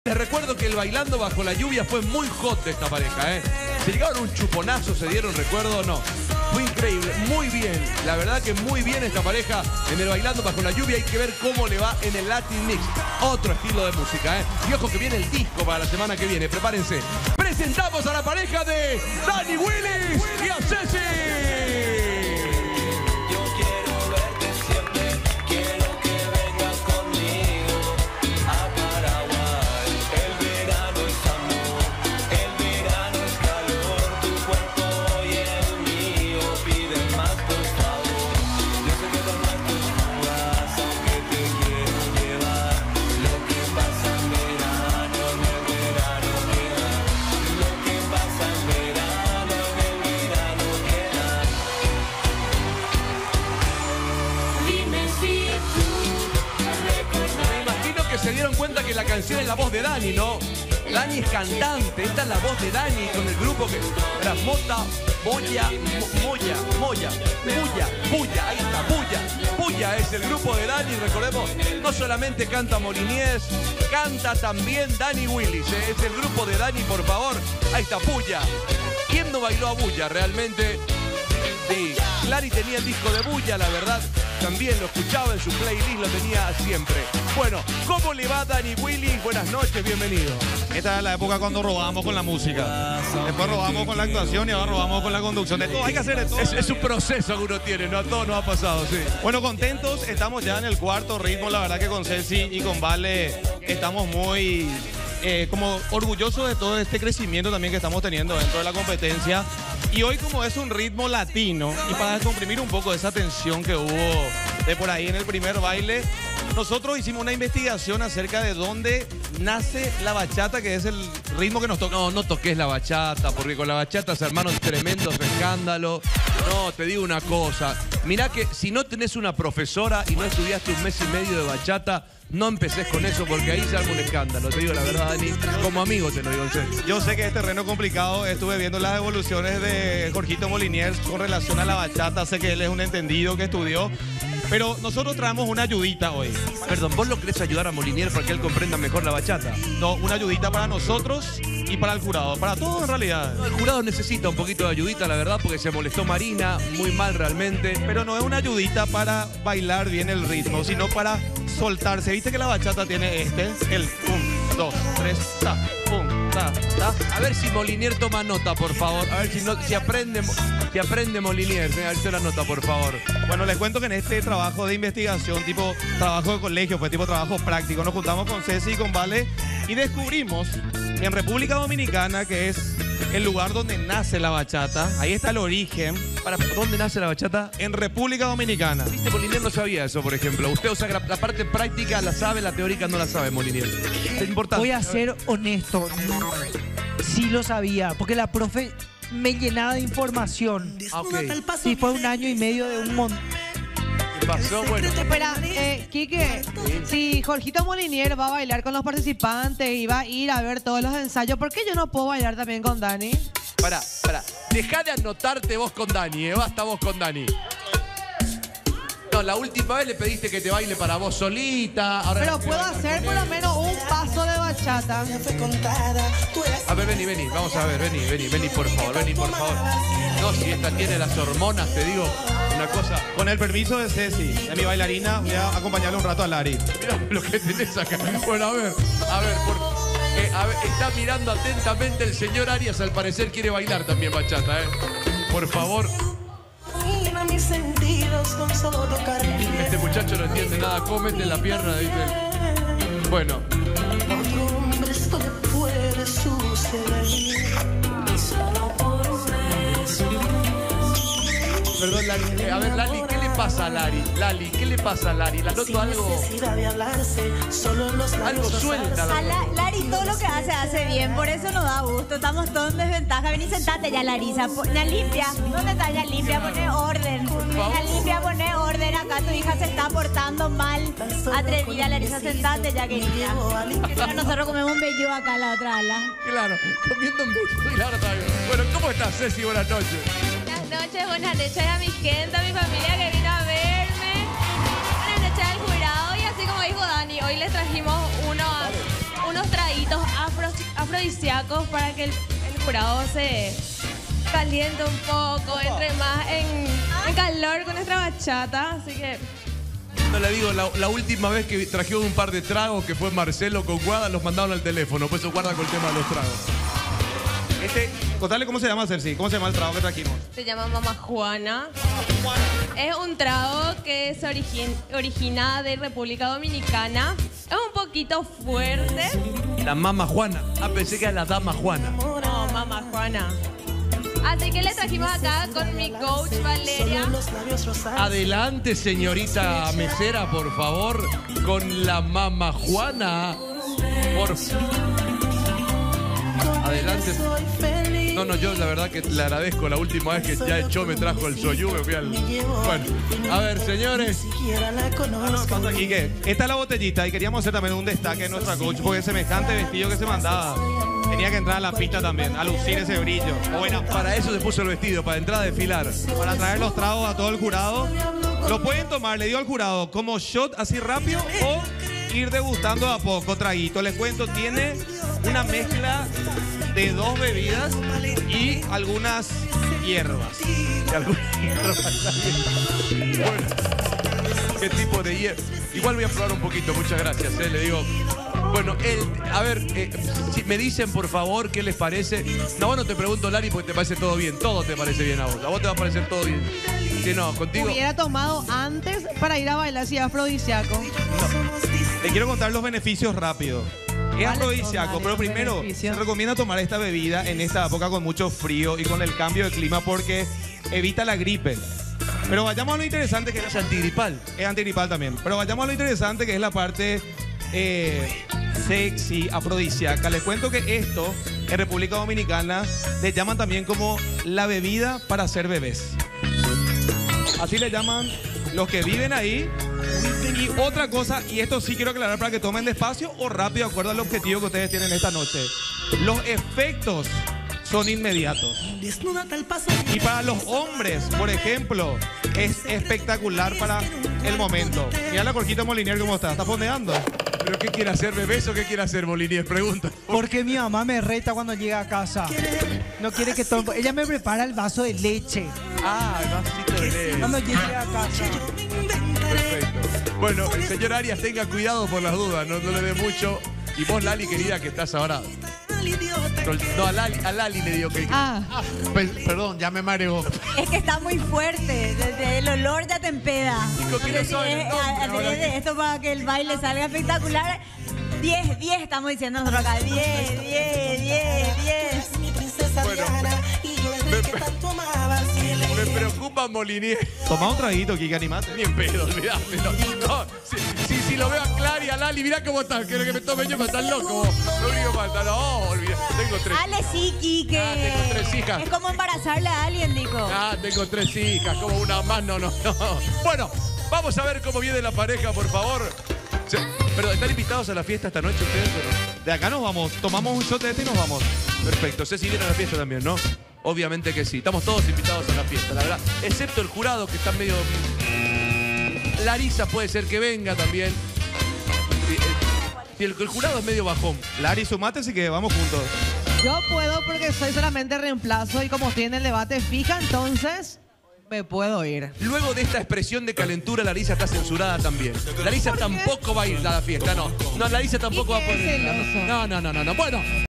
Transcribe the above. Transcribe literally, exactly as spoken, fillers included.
Les recuerdo que el Bailando Bajo la Lluvia fue muy hot de esta pareja, ¿eh? Se llegaron un chuponazo, se dieron, recuerdo, no. Fue increíble, muy bien. La verdad que muy bien esta pareja en el Bailando Bajo la Lluvia. Hay que ver cómo le va en el Latin Mix. Otro estilo de música, ¿eh? Y ojo que viene el disco para la semana que viene. Prepárense. Presentamos a la pareja de Dani Willis y a Ceci. Se dieron cuenta que la canción es la voz de Dani, ¿no? Dani es cantante, esta es la voz de Dani con el grupo que era Mota, Moya, Mo, Moya, Moya, Puya, Puya, ahí está, Puya, Puya es el grupo de Dani, recordemos, no solamente canta Moliniers, canta también Dani Willis, ¿eh? Es el grupo de Dani, por favor, ahí está, Puya. ¿Quién no bailó a Bulla realmente? Sí, Clary tenía el disco de Bulla, la verdad, también lo escuchaba en su playlist, lo tenía siempre. Bueno, ¿cómo le va Dani Willis? Buenas noches, bienvenido. Esta es la época cuando robamos con la música. Después robamos con la actuación y ahora robamos con la conducción. De todo, hay que hacer de todo. Es, es un proceso que uno tiene, ¿no? A todos nos ha pasado, sí. Bueno, contentos, estamos ya en el cuarto ritmo, la verdad que con Ceci y con Vale estamos muy... Eh, como orgullosos de todo este crecimiento también que estamos teniendo dentro de la competencia. Y hoy, como es un ritmo latino, y para descomprimir un poco esa tensión que hubo de por ahí en el primer baile, nosotros hicimos una investigación acerca de dónde nace la bachata, que es el ritmo que nos toca. No, no toques la bachata, porque con la bachata se armaron tremendos escándalos. No, te digo una cosa. Mirá que si no tenés una profesora y no estudiaste un mes y medio de bachata, no empecés con eso porque ahí se arma un escándalo. Te digo la verdad, Dani, como amigo te lo digo en serio. Yo sé que es terreno complicado, estuve viendo las evoluciones de Jorgito Moliniers con relación a la bachata, sé que él es un entendido que estudió, pero nosotros traemos una ayudita hoy. Perdón, ¿vos lo querés ayudar a Moliniers para que él comprenda mejor la bachata? No, una ayudita para nosotros y para el jurado, para todos en realidad. No, el jurado necesita un poquito de ayudita, la verdad, porque se molestó Marina, muy mal realmente. Pero no es una ayudita para bailar bien el ritmo, sino para soltarse. ¿Viste que la bachata tiene este? El un, dos, tres, ta, pum, ta, ta. A ver si Molinier toma nota, por favor. A ver si, no, si aprende, si aprende Molinier. A ver si la nota, por favor. Bueno, les cuento que en este trabajo de investigación, tipo trabajo de colegio, fue tipo trabajo práctico, nos juntamos con Ceci y con Vale y descubrimos que en República Dominicana, que es el lugar donde nace la bachata, ahí está el origen. ¿Para dónde nace la bachata? En República Dominicana. Viste, Molinier no sabía eso, por ejemplo. Usted, o sea, la, la parte práctica la sabe, la teórica no la sabe, Molinier. Es importante. Voy a ser honesto. Sí lo sabía, porque la profe me llenaba de información. Ah, ok. Sí, fue un año y medio de un montón. ¿Qué pasó? Bueno. Espera, eh, Quique, Sí. si Jorgito Molinier va a bailar con los participantes y va a ir a ver todos los ensayos, ¿por qué yo no puedo bailar también con Dani? Pará, pará. Dejá de anotarte vos con Dani, ¿eh? Basta vos con Dani. No, la última vez le pediste que te baile para vos solita. Ahora Pero puedo hacer por lo menos un paso de bachata. A ver, vení, vení. Vamos a ver, vení, vení, vení, por favor, vení, por favor. No, si esta tiene las hormonas, te digo una cosa. Con el permiso de Ceci, de mi bailarina, voy a acompañarle un rato a Lari. Mirá lo que tenés acá. Bueno, a ver, a ver, por, eh, a ver, está mirando atentamente el señor Arias, al parecer quiere bailar también bachata, ¿eh? Por favor. Mis sentidos con solo tocar. Este muchacho no entiende nada, cómete la pierna, dice. Bueno. Otro hombre esto le puede suceder. Solo por un beso. Perdón, Lali. Eh, a ver, Lali, ¿qué le pasa a Lali? Lali, ¿qué le pasa a Lali? La noto algo... De hablarse, solo en los Algo suelta. A la, Lari todo lo que hace, hace bien, por eso nos da gusto. Estamos todos en desventaja. Vení, sentate ya, Larisa. Ya limpia. ¿Dónde está ya limpia? Poné orden. Ya limpia, poné orden. Acá tu hija se está portando mal. Atrevida, Larisa, sentate ya, querida. Pero nosotros comemos un bello acá en la otra ala. Claro, comiendo un beso y la otra vez. Bueno, ¿cómo estás, Ceci? Buenas noches. Buenas noches, buenas noches a mi gente, a mi familia que vino a verme. Buenas noches al jurado y así como dijo Dani, hoy les trajimos uno, unos traguitos afro- afrodisíacos para que el, el jurado se caliente un poco, entre más en, en calor con nuestra bachata. Así que No le digo, la, la última vez que trajeron un par de tragos, que fue Marcelo con Guada, los mandaron al teléfono. Pues eso guarda con el tema de los tragos. Este, contale cómo se llama, Celsi, cómo se llama el trago que trajimos. se llama Mama Juana. Es un trago que se origin- origina de República Dominicana. Es un poquito fuerte. La Mama Juana. Ah, pensé que era la Dama Juana. No, Mama Juana. Así que le trajimos acá con mi coach Valeria. Adelante, señorita mesera, por favor, con la Mama Juana. Por Adelante. No, no, yo la verdad que le agradezco. La última vez que ya echó me trajo el soyú, me fui al... Bueno, a ver, señores. Pasa aquí que esta es la botellita y queríamos hacer también un destaque de nuestra coach porque es semejante vestido que se mandaba. Tenía que entrar a la pista también, a lucir ese brillo. Bueno, Para eso se puso el vestido, para entrar a desfilar. para traer los tragos a todo el jurado. Lo pueden tomar, le digo al jurado, como shot así rápido o ir degustando a poco, traguito. Les cuento, tiene una mezcla de dos bebidas y algunas hierbas. Y algunas hierbas también. Bueno, ¿qué tipo de hierba? Igual voy a probar un poquito, muchas gracias, eh, le digo. Bueno, el, a ver, eh, si me dicen por favor qué les parece. No, vos no te pregunto, Lari, porque te parece todo bien. Todo te parece bien a vos. A vos te va a parecer todo bien. Si no, contigo. Hubiera tomado antes para ir a bailar si es afrodisíaco. Le quiero contar los beneficios rápido. Es ¿Cuáles afrodisíaco, son, pero Dani, los primero beneficios? se recomienda tomar esta bebida en esta época con mucho frío y con el cambio de clima porque evita la gripe. Pero vayamos a lo interesante que Es antigripal. es antigripal también. Pero vayamos a lo interesante que es la parte eh, sexy, afrodisíaca. Les cuento que esto en República Dominicana le llaman también como la bebida para hacer bebés. Así le llaman los que viven ahí. Y otra cosa, y esto sí quiero aclarar para que tomen despacio o rápido, de acuerdo al objetivo que ustedes tienen esta noche. Los efectos son inmediatos. Y para los hombres, por ejemplo, es espectacular para el momento. Mira la Jorgito Molinier cómo está, está fondeando. ¿Pero qué quiere hacer, bebés o qué quiere hacer, Molinier? Pregunta. Porque mi mamá me reta cuando llega a casa. No quiere que tome. Ella me prepara el vaso de leche Ah, el vasito de leche. cuando llegue a casa. Perfecto. Bueno, el señor Arias, tenga cuidado por las dudas, no, no le dé mucho. Y vos, Lali, querida, que estás ahora. No, a Lali, a Lali le digo que. Ah, Pe- perdón, ya me mareo. Es que está muy fuerte, desde el olor ya te empeda. Dijo que no Entonces, saben el eh, nombre, a- a- ahora de- de esto para que el baile salga espectacular. diez, diez estamos diciendo nosotros acá. diez, diez, diez, diez. Bueno, me, me preocupa Molinier. Toma un traguito, Kike, animate. Ni en pedo, olvidate. No, no, si, si, si lo veo a Clary, a Lali, mirá cómo están. Quiero que me tome yo, me están loco. No único falta, no, olvidate. Tengo tres. Ale sí, Quique. Ah, tengo tres hijas. Es como embarazarle a alguien, dijo. Ah, tengo tres hijas, como una más, no, no, no. Bueno, vamos a ver cómo viene la pareja, por favor. Se- Pero, ¿están invitados a la fiesta esta noche ustedes o no? De acá nos vamos, tomamos un shot de este y nos vamos. Perfecto, Ceci viene a la fiesta también, ¿no? Obviamente que sí, estamos todos invitados a la fiesta, la verdad. Excepto el jurado que está medio... Larisa puede ser que venga también. Sí, eh, sí, el, el jurado es medio bajón. Lari, sumate, así que vamos juntos. yo puedo porque soy solamente reemplazo y como estoy en el debate fija, entonces me puedo ir. Luego de esta expresión de calentura, Larisa está censurada también. Larisa tampoco va a ir a la fiesta, no. No, Larisa tampoco ¿Y va a qué poder ir. celoso? No, no, no, no, no. Bueno.